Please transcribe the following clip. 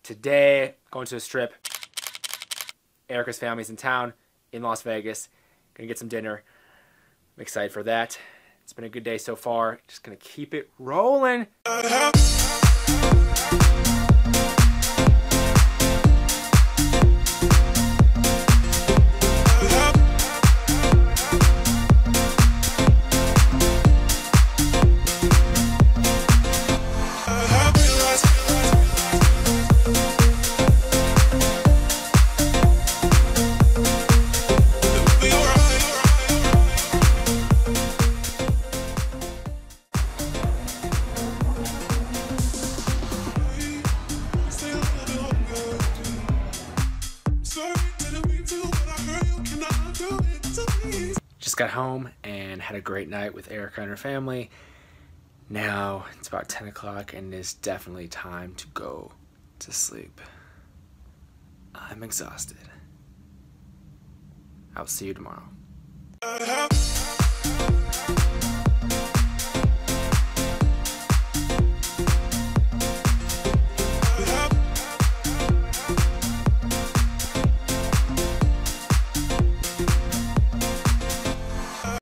today, going to a strip. Erica's family's in town in Las Vegas. Gonna get some dinner. I'm excited for that. It's been a good day so far. Just gonna keep it rolling. Just got home and had a great night with Erica and her family. Now it's about 10 o'clock and it's definitely time to go to sleep. I'm exhausted. I'll see you tomorrow.